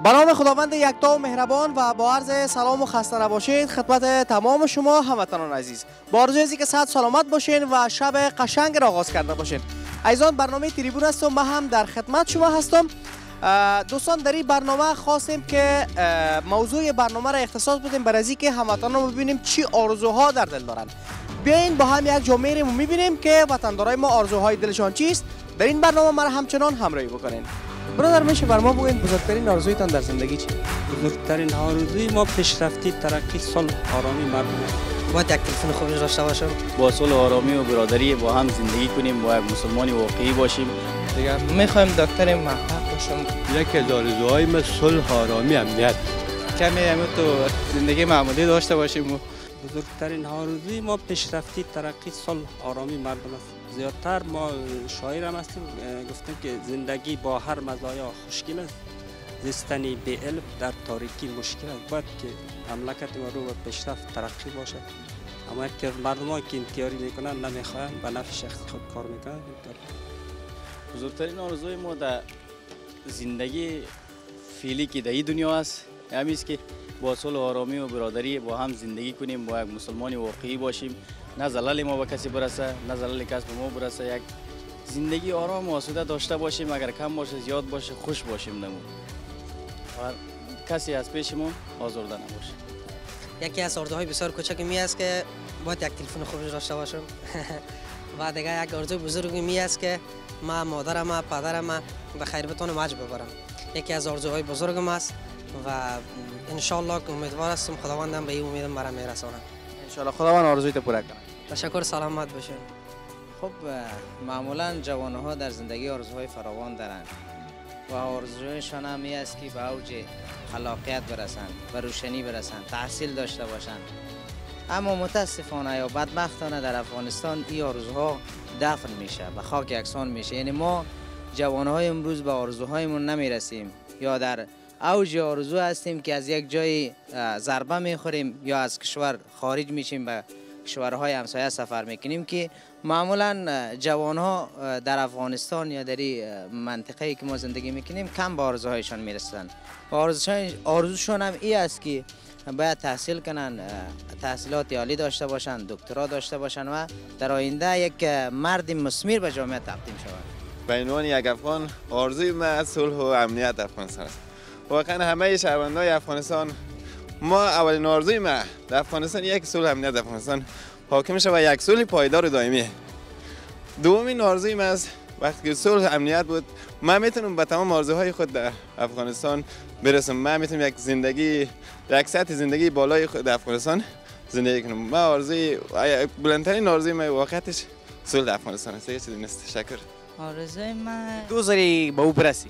به نام خداوند یکتا و مهربان و با عرض سلام و خسته نباشید خدمت تمام شما هموطنان عزیز. با آرزوی که صحت سلامت باشین و شب قشنگ را آغاز کرده باشین. عزیزان برنامه تریبون است و من هم در خدمت شما هستم. دوستان در این برنامه خواستیم که موضوع برنامه را اختصاص بدیم برای اینکه هموطنان ببینیم چی آرزوها در دل دارن. بیاین با هم یک جامعه رو میبینیم که وطندارای ما آرزوهای دلشان چیست. در این برنامه ما همچنان همراهی بکنین. برادر میشه بر ما بگوین بزرگترین آرزویتان در زندگی چیه؟ بزرگترین آرزوی ما پیشرفتی، ترقی، صلح، آرامی مردم است. باید یک تلفن خوبی داشته باشم. با صلح و آرامی و برادری با هم زندگی کنیم، با یک مسلمانی واقعی باشیم. دیگه میخوایم دکتر موفق باشم. یکی از آرزوهای ما صلح، آرامی، امنیت. کمی تو زندگی معمولی داشته باشیم. بزرگترین آرزوی ما پیشرفتی، ترقی، صلح، آرامی مردم است. زیادتر ما شاعر هم هستیم، گفتیم که زندگی با هر مزایا خوشگل است، زیستنی به علم در تاریکی مشکل است. باید که مملکت ما رو به پیشرفت ترقی باشه، اما که مردم که انتیاری میکنن نمیخواین به نفع شخصی خود کار میکنن. بزرگترین آرزوی ما در زندگی فعلی که در این دنیا است همین است که با صلح و آرامی و برادری با هم زندگی کنیم، با یک مسلمانی واقعی باشیم، نه زلال ما به کسی برسه نه زلال کس به ما برسه، یک زندگی آرام و آسوده داشته باشیم، اگر کم باشه زیاد باشه خوش باشیم نمون و کسی از پیشمون آزرده نباشه. یکی از آرزوهای بسیار کوچک می است که باید یک تلفن خوبی داشته باشم. و دیگه یک آرزوی بزرگی می است که ما مادرم پدرم به خیر بتونم حج ببرم. یکی از آرزوهای بزرگم است و ان شاء الله امیدوار هستم خداوندم به این امیدم برام میرسونه. ان شاء الله خداوند آرزویت پوره کنه. تشکر، سلامت باشین. خب معمولا جوانها در زندگی آرزوهای فراوان دارند و آرزویشان هم این است که به اوج خلاقیت برسند، به روشنی برسند، تحصیل داشته باشند. اما متاسفانه یا بدبختانه در افغانستان این آرزوها دفن میشه، به خاک یکسان میشه. یعنی ما جوانهای امروز به آرزوهایمون نمیرسیم یا در اوج آرزو هستیم که از یک جای ضربه میخوریم یا از کشور خارج میشیم به کشورهای همسایه سفر میکنیم که معمولا جوانها در افغانستان یا در منطقه‌ای که ما زندگی میکنیم کم به آرزوهایشان میرسن. آرزوشان هم این است که باید تحصیل کنن، تحصیلات عالی داشته باشن، دکترا داشته باشن و در آینده یک مرد مثمر به جامعه تقدیم شوند. به عنوان یک افغان آرزوی من صلح و امنیت افغانستان است. واقعا همه شهروندان افغانستان، ما اولین آرزوی ما در افغانستان یک صلح امنیت افغانستان حاکم شه و یک صلح پایدار و دائمی. دومین آرزوی من است وقتی که صلح امنیت بود من میتونم به تمام آرزوهای خود در افغانستان برسم. من میتونم یک سطح زندگی بالای خود در افغانستان زندگی کنم. من آرزوی بلندترین آرزوی من واقعیتش صلح افغانستان است. چیزی نیست. تشکر. آرزوی من دوزاری به او برسی.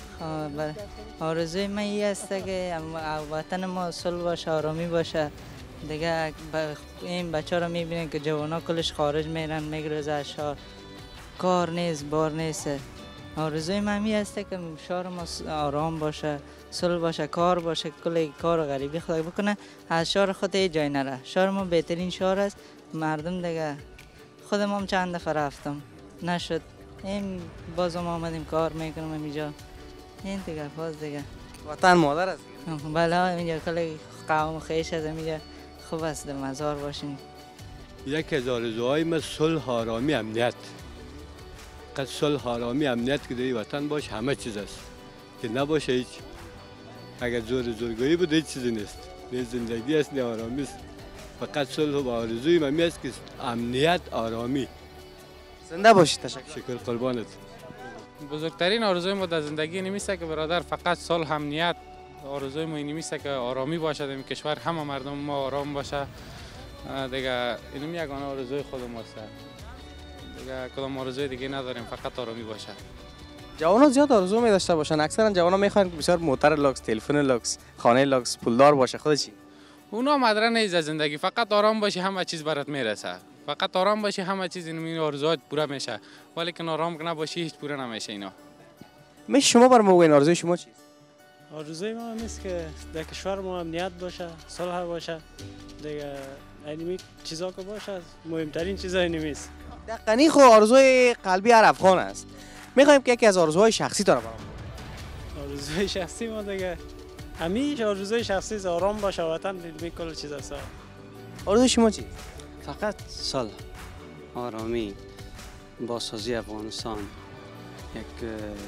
آرزوی من این است که وطن ما صلح باشه، آرامی باشه. دیگه این بچه ها رو میبینن که جوان ها کلش خارج میرن میگرزه شهر، کار نیست، بار نیست. آرزوی من این است که شهر ما آرام باشه، صلح باشه، کار باشه، کل کار غریبی خدا بکنه، از شهر خود جای نره. شهر ما بهترین شهر است. مردم دیگه خودم هم چند دفعه رفتم نشد، این بازم آمدیم کار میکنم اینجا. این دیگه باز دیگه وطن مادر است. بله اینجا کلی قوم خیش از اینجا خوب است در مزار باشیم. یکی از آرزوهای ما صلح، آرامی، امنیت. فقط صلح، آرامی، امنیت که در این وطن باشه همه چیز است. که نباشه هیچ. اگر زورگویی بود هیچ چیزی نیست. نه زندگی است نه آرامی است. فقط صلح و آرزوی من است که امنیت، آرامی. زنده باشید. تشکر قربانت. بزرگترین آرزوی ما در زندگی نمیسته که برادر فقط صلح، امنیت. آرزوی ما نمیسته که آرامی باشه در کشور، همه مردم ما آرام باشه. دیگه اینم یگانه آرزوی خودم است. دیگه کدام آرزوی دیگه نداریم، فقط آرامی باشه. جوان‌ها زیاد آرزو می داشته باشن. اکثرا جوان‌ها میخوان که بسیار موتر لاکس، تلفن لاکس، خانه لاکس، پولدار باشه. خودت چی؟ اونا مدره نیست از زندگی، فقط آرام باشی همه چیز برات میرسه. فقط آرام باشی همه چیز این آرزوات پوره میشه. ولی که آرام نباشی هیچ پوره نمیشه اینا. میشه شما بر ما بگین آرزوی شما چیست؟ آرزوی ما نیست که در کشور ما امنیت باشه، صلح باشه. دیگه اینمی چیزا که باشه مهمترین چیزا اینمیست. دقیقاً خو آرزوی قلبی هر افغان است. میخوایم که یکی از آرزوهای شخصی داره برام. آرزوی شخصی ما دیگه همیش آرزوی شخصی آرام باشه وطن علمی کل چیز است. آرزوی شما چی؟ فقط صلح، آرامی، بازسازی افغانستان، یک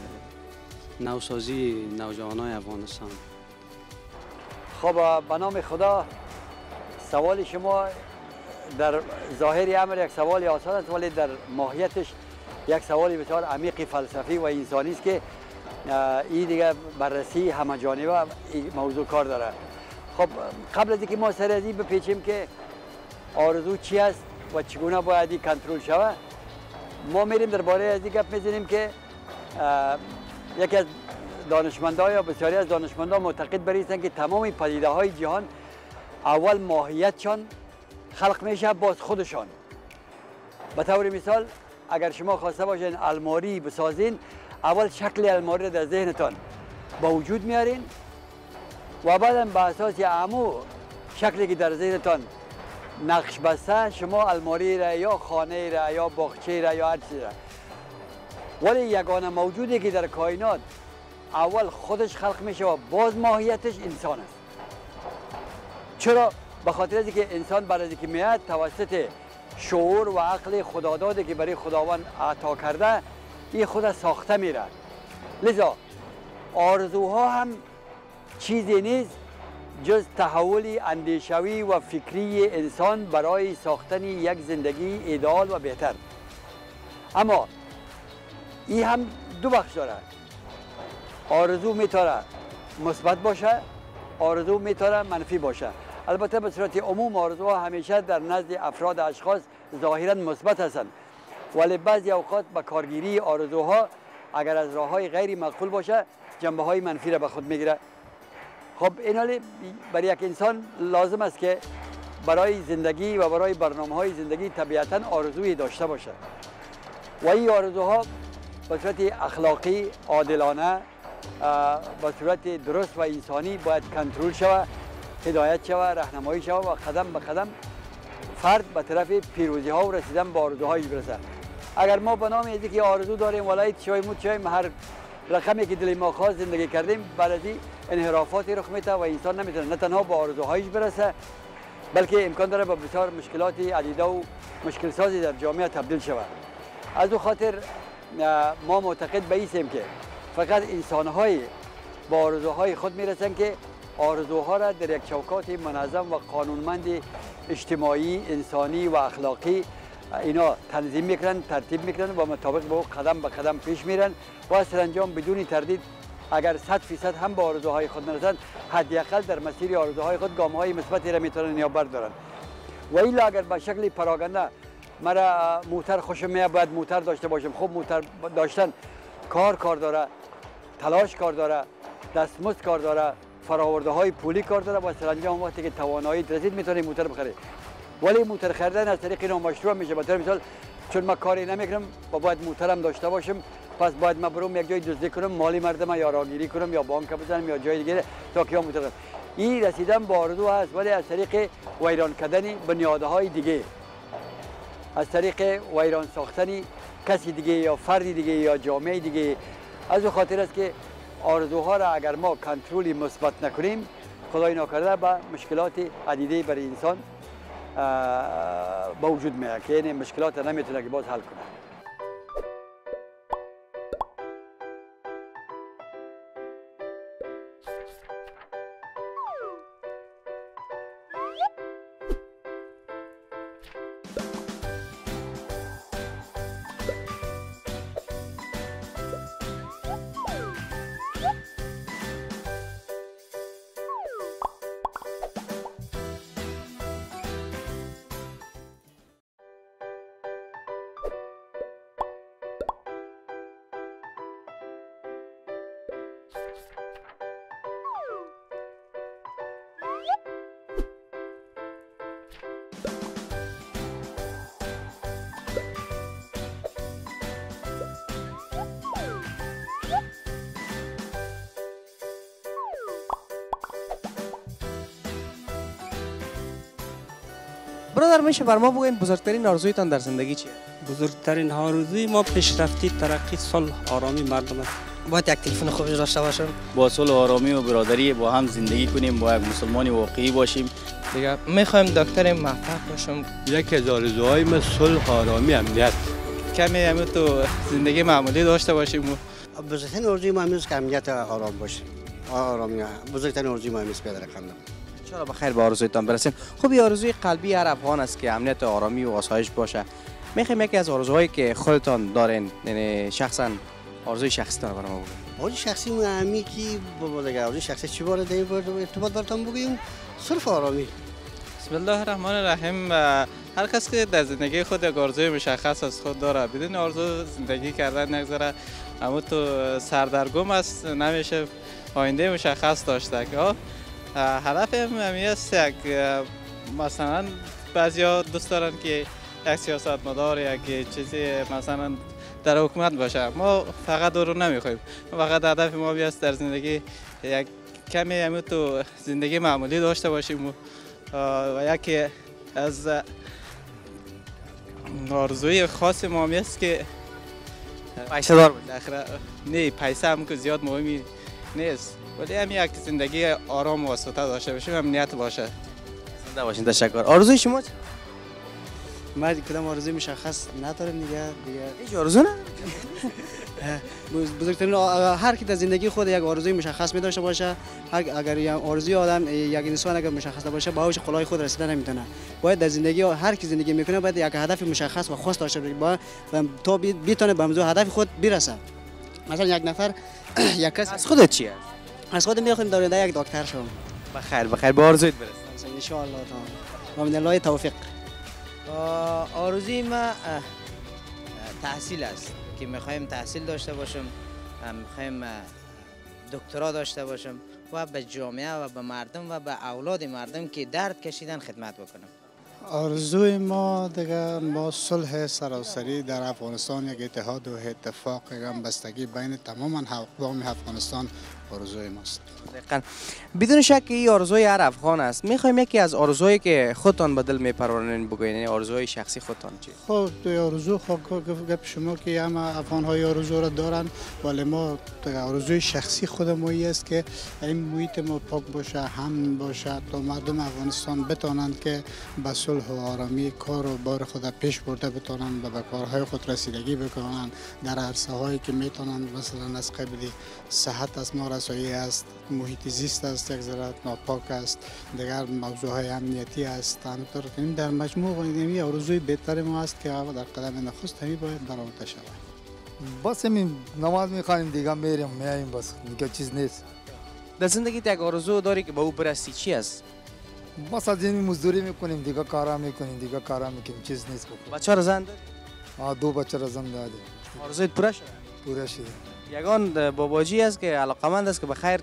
نوسازی نوجوانای افغانستان. خب به نام خدا، سوال شما در ظاهر امر یک سوال آسان است ولی در ماهیتش یک سوال بسیار عمیق فلسفی و انسانی است که این دیگه بررسی همه جانبه این موضوع کار داره. خب قبل از اینکه ما سر از این بپیچیم که آرزو چی است و چگونه باید این کنترل شود، ما میریم درباره از این گپ میزنیم که یکی از دانشمندان یا بسیاری از دانشمندان معتقد بر این که تمام پدیده های جهان اول ماهیتشان خلق میشه باز خودشان. به طور مثال اگر شما خواسته باشین الماری بسازین، اول شکل الماری را در ذهنتان با وجود میارین و بعدم به اساس عمو شکلی که در ذهنتان نقش بسته شما الماری را یا خانه را یا باغچه را یا هر چیز را. ولی یگانه موجودی که در کائنات اول خودش خلق میشه و باز ماهیتش انسان است. چرا؟ به خاطر از اینکه انسان بعد از اینکه میاد توسط شعور و عقل خدادادی که برای خداوند عطا کرده این خود ساخته میره. لذا آرزوها هم چیزی نیست جز تحول اندیشوی و فکری انسان برای ساختن یک زندگی ایدئال و بهتر. اما این هم دو بخش داره. آرزو میتونه مثبت باشه، آرزو میتونه منفی باشه. البته به صورت عموم آرزوها همیشه در نزد افراد اشخاص ظاهرا مثبت هستند، ولی بعضی اوقات با کارگیری آرزوها اگر از راههای غیر معقول باشه جنبه های منفی را به خود میگیره. خب این حالی برای یک انسان لازم است که برای زندگی و برای برنامه های زندگی طبیعتا آرزویی داشته باشه و این آرزوها به صورت اخلاقی، عادلانه، به صورت درست و انسانی باید کنترل شود، هدایت شود، راهنمایی شود و قدم به قدم فرد به طرف پیروزی ها و رسیدن به آرزوهایش برسه. اگر ما به نام اینکه آرزو داریم ولایت شایم هر رقمی که دل ما خواست زندگی کردیم، بعد از این انحرافاتی رخ میده و انسان نمیتونه نه تنها به آرزوهایش برسه بلکه امکان داره به بسیار مشکلات عدیده و مشکل سازی در جامعه تبدیل شود. از او خاطر ما معتقد به اینیم که فقط انسان‌های با آرزوهای خود میرسن که آرزوها را در یک چوکات منظم و قانونمند اجتماعی، انسانی و اخلاقی اینا تنظیم میکنن، ترتیب میکنن و مطابق به قدم به قدم پیش میرن و سرانجام بدون تردید اگر 100% هم به آرزوهای خود نرسن، حداقل در مسیر آرزوهای خود گام‌های مثبتی را میتونن یا بردارن. و الا اگر به شکل پراگنده مرا موتر خوشم میاد باید موتر داشته باشم، خب موتر داشتن کار داره، تلاش کار داره، دستمزد کار داره، فراورده های پولی کار داره و سرانجام وقتی که توانایی رسید میتونه موتر بخره. ولی موتر خریدن از طریق نامشروع میشه. مثلا مثال چون من کاری نمیکنم و باید موترم داشته باشم، پس باید من برم یک جای دزدی کنم، مالی مردم یا راگیری کنم یا بانک بزنم یا جای دیگه تا که موتر کنم. این رسیدن به آرزو هست ولی از طریق ویران کردن بنیادهای دیگه، از طریق ویران ساختن کسی دیگه یا فردی دیگه یا جامعه دیگه. از او خاطر است که آرزوها را اگر ما کنترلی مثبت نکنیم خدای ناکرده به مشکلات عدیده برای انسان با وجود میاد که این مشکلات نمیتونه که باز حل کنه. برادر میشه بر ما بگوین بزرگترین آرزویتان در زندگی چیه؟ بزرگترین آرزوی ما پیشرفتی، ترقی، صلح، آرامی مردم است. باید یک تلفن خوب داشته باشم. با صلح و آرامی و برادری با هم زندگی کنیم، با یک مسلمان واقعی باشیم. دیگه میخوایم دکتر موفق باشم. یکی از آرزوهای من صلح، آرامی، امنیت. کمی همین تو زندگی معمولی داشته باشیم. و بزرگترین آرزوی ما همیشه که امنیت آرام باشه. آرامی بزرگترین آرزوی ما همیشه پیدا کردم. ان شاء الله بخیر به آرزویتان برسیم. خب این آرزوی قلبی هر افغان است که امنیت و آرامی و آسایش باشه. میخوایم یکی از آرزوهایی که خودتان دارین، یعنی شخصا آرزوی شخصیتان رو برام بگید. آرزوی شخصی من همی که با دیگه آرزوی شخصی چی باره در ارتباط براتون بگیم؟ صرف آرامی. بسم الله الرحمن الرحیم. هر کس که در زندگی خود یک آرزوی مشخص از خود داره، بدون آرزو زندگی کردن نگذره، اما تو سردرگم است، نمیشه آینده مشخص داشته. هدف همی است یک مثلا بعضیا دوست دارن که یک سیاستمدار یک چیزی مثلا در حکومت باشه. ما فقط او رو نمیخوایم. فقط هدف ما است در زندگی یک کمی همین تو زندگی معمولی داشته باشیم و یکی از آرزوی خاص ما است که پیسه دار باشیم. نه، پیسه هم که زیاد مهمی نیست، ولی هم یک زندگی آرام و آسوده داشته باشیم، امنیت باشه. زنده باشین. تشکر. آرزوی شما چی؟ ما کدام آرزوی مشخص نداریم دیگه. هیچ آرزو نداریم. بزرگترین هر کی در زندگی خود یک آرزوی مشخص می داشته باشه. اگر یک آرزوی آدم یک انسان اگر مشخص نباشه به اوج قلای خود رسیدن نمیتونه. باید در زندگی هر کی زندگی میکنه باید یک هدف مشخص و خاص داشته باشه تا بتونه به موضوع هدف خود برسه. مثلا یک نفر یک کس از خودت چی است؟ از خودم میخوام دارنده یک دکتر شوم. بخیر به آرزویت برسید ان شاء الله. و من الله توفیق. آرزوی ما تحصیل است که میخوایم تحصیل داشته باشم، میخوایم دکترا داشته باشم و به جامعه و به مردم و به اولاد مردم که درد کشیدن خدمت بکنم. آرزوی ما دیگه با صلح سراسری در افغانستان، یک اتحاد و اتفاق، یک همبستگی بین تمام اقوام افغانستان آرزوی ماست. بدون شک این آرزوی هر افغان است. میخوایم یکی از آرزوهایی که خودتان به دل میپرورین بگوین، یعنی آرزوی شخصی خودتان چی؟ خب توی آرزو گپ شما که همه افغان های آرزو را دارن، ولی ما آرزوی شخصی خود ما است که این محیط ما پاک باشه، امن باشه، تا مردم افغانستان بتونند که به صلح و آرامی کار و بار خود پیش برده بتونند و به کارهای خود رسیدگی بکنند در عرصه هایی که میتونند، مثلا از قبل صحت است، نارسایی است، محیط زیست است، یک ذره ناپاک است، دیگر موضوعهای امنیتی است. همینطور در مجموع این آرزوی بهتر ما است که در قدم نخست همی باید برآورده شود. بس همین نماز میخوانیم دیگه میاییم، بس دیگه چیز نیست. در زندگیت یک آرزو داری که به او برسی، چی است؟ بس از این مزدوری میکنیم دیگه، کارا میکنیم دیگه، کارا میکنیم، چیز نیست. بچه را زن داری؟ 2 بچه را زن داریم. آرزویت پوره شده؟ پوره شده. یگان باباجی است که علاقمند است که بخیر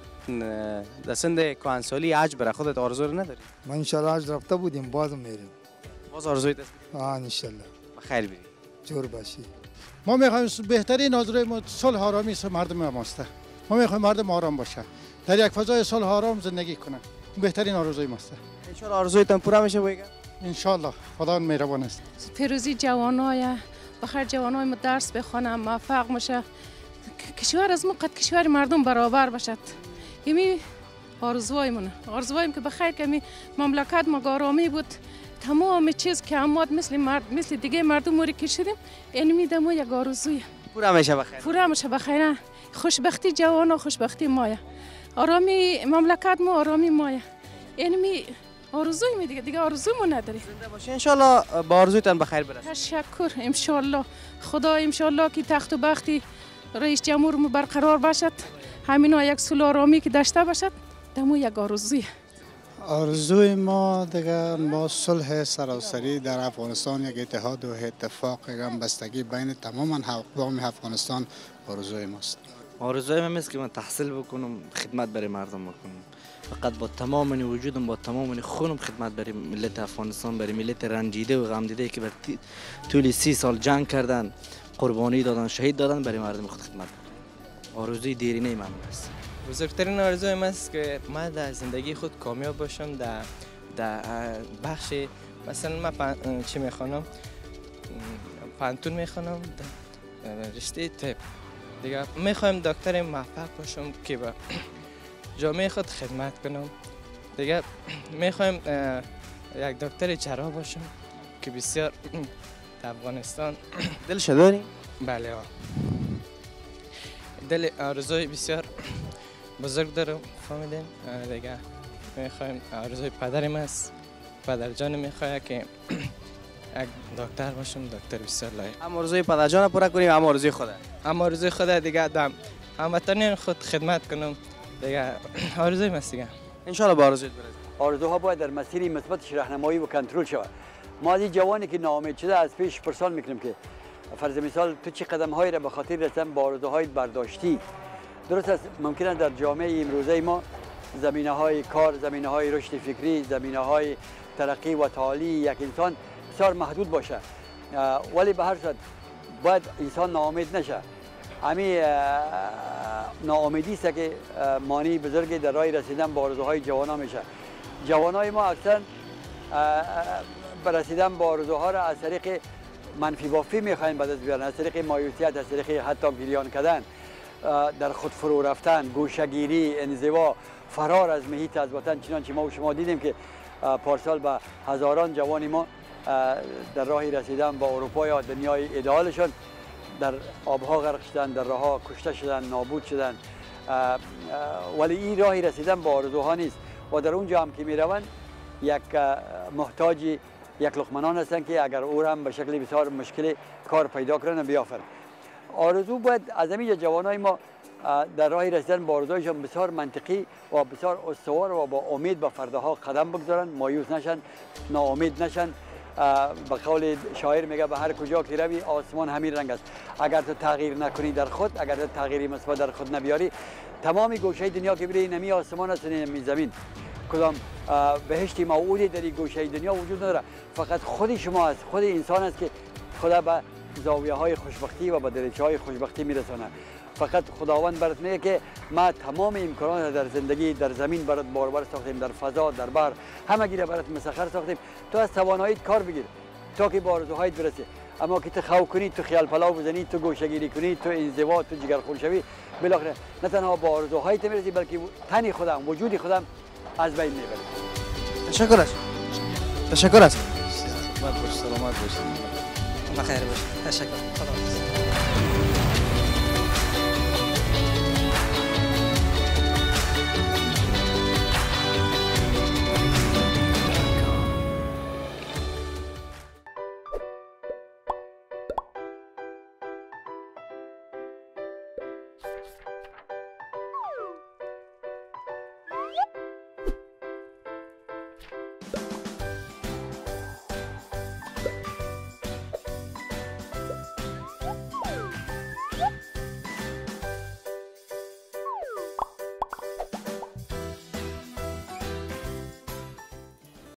در سند کهنسالی حج بره. خودت آرزو رو نداری؟ ما ان شاء الله حج رفته بودیم، بازم میریم. باز آرزویت است؟ ان شاء الله. بخیر بری. جور باشی. ما میخوایم بهترین آرزوی ما صلح آرامی مردم ماست. ما میخوایم مردم آرام باشه، در یک فضای صلح آرام زندگی کنه. بهترین آرزوی ماست. ان شاء الله آرزویتان پوره میشه بگید. ان شاء الله. خدا مهربان است. پیروزی جوانای بخیر، جوانای ما درس بخونن، موفق میشه، کشور از ما قد کشور مردم برابر باشد. یمی آرزویمونه. آرزویم که بخیر که مملکت ما آرامی بود، تمام چیز که اموات مثل دیگه مردم موری کشیدیم، اینمی دمو یک آرزویه. پوره میشه بخیر. پوره میشه بخیر. خوشبختی جوانا، خوشبختی مایه. آرامی مملکت ما، آرامی مایه. اینمی آرزوی می دیگه آرزومو نداری. زنده باشی. ان شاء الله با آرزویتان بخیر برسید. تشکر. ان شاء الله. خدا ان شاء الله که تخت و بختی رئیس جمهور مو برقرار باشد، همینا یک صلح آرامی که داشته باشد، دمو یک آرزویه. آرزوی ما دیگه با صلح سراسری در افغانستان، یک اتحاد و اتفاق، یک همبستگی بین تمام اقوام افغانستان آرزوی ماست. آرزوی من است که من تحصیل بکنم، خدمت برای مردم بکنم، فقط با تمام وجودم، با تمام خونم خدمت برای ملت افغانستان، برای ملت رنجیده و غم دیده که بر طول 30 سال جنگ کردن، قربانی دادن، شهید دادن، برای مردم خود خدمت کنم. آرزوی دیرینه من است. بزرگترین آرزوی من است که من در زندگی خود کامیاب باشم در بخش، مثلا من چی میخوانم، پانتون میخوانم، رشته طب. دیگه میخوایم دکتر موفق باشم که به جامعه خود خدمت کنم. دیگه میخوایم یک دکتر جراح باشم که بسیار افغانستان دلش داری؟ بله دل آرزوی بسیار بزرگ دارم فهمیدین. دیگه میخوایم آرزوی پدرم است، پدر جان میخواد که یک دکتر باشم، دکتر بسیار لایق. هم آرزوی پدر جان پورا کنیم هم آرزوی خدا. هم آرزوی خدا دیگه دم هموطنان خود خدمت کنم دیگه آرزوی است دیگه. ان شاء الله به آرزویت برسیم. آرزوها باید در مسیر مثبتش راهنمایی و کنترل شود. ما از این جوانی که ناامید شده از پیش پرسان میکنیم که فرض مثال تو چه قدم‌هایی را به خاطر رسیدن به آرزوهایت برداشتی؟ درست است ممکن است در جامعه امروزه ما زمینه‌های کار، زمینه‌های رشد فکری، زمینه‌های ترقی و تعالی یک انسان بسیار محدود باشه، ولی به هر صورت باید انسان ناامید نشه. همین ناامیدی است که مانع بزرگی در راه رسیدن به آرزوهای جوانان میشه. جوانای ما اکثر رسیدن به آرزوها را از طریق منفی بافی میخواین به دست بیارن، از طریق مایوسیت، از طریق حتی گریان کردن، در خود فرو رفتن، گوشه‌گیری، انزوا، فرار از محیط از وطن. چنانچه ما و شما دیدیم که پارسال به هزاران جوان ما در راه رسیدن به اروپا یا دنیای ایدئالشون در آبها غرق شدن، در راهها کشته شدن، نابود شدن. ولی این راهی رسیدن به آرزوها نیست و در اونجا هم که میروند یک محتاج یک لقمه هستند که اگر او هم به شکل بسیار مشکل کار پیدا کنن و بیافرن. آرزو باید از همین جوانای ما در راه رسیدن به آرزوهایشان بسیار منطقی و بسیار استوار و با امید به فرداها قدم بگذارن، مایوس نشن، ناامید نشن. به قول شاعر میگه به هر کجا که روی آسمان همین رنگ است. اگر تو تغییر نکنی در خود، اگر تو تغییری مثبت در خود نبیاری، تمامی گوشه دنیا که بری نمی آسمان است نمی زمین، کدام بهشت موعودی در این گوشه دنیا وجود نداره. فقط خود شما است، خود انسان است که خدا به زاویه های خوشبختی و به درجه های خوشبختی میرسونه. فقط خداوند برات میگه که ما تمام امکانات در زندگی در زمین برات بارور ساختیم، در فضا، در بحر، همگی را برات مسخر ساختیم. تو از تواناییت کار بگیر تا که به آرزوهایت برسی. اما که تو خو کنی، تو خیال پلاو بزنی، تو گوشه‌گیری کنی، تو انزوا، تو جگرخون شوی، بالاخره نه تنها به آرزوهایت میرسی بلکه تن خودم، وجود خودم از بین میبری. تشکر است. تشکر است. سلامت باش، سلامت باش. بخیر باش. تشکر. خدا